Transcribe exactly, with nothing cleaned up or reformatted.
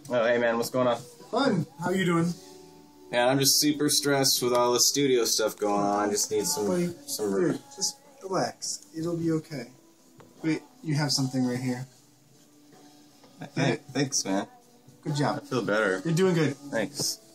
Oh, hey man, what's going on? Fun. How you doing? Yeah, I'm just super stressed with all the studio stuff going on. I just need some Buddy, some. here, just relax. It'll be okay. Wait, you have something right here. Hey, thanks, man. Good job. I feel better. You're doing good. Thanks.